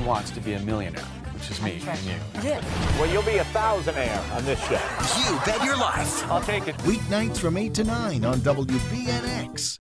Everyone wants to be a millionaire, which is me and you. Yeah. Well, you'll be a thousandaire on this show. You Bet Your Life. I'll take it. Weeknights from 8 to 9 on WBNX.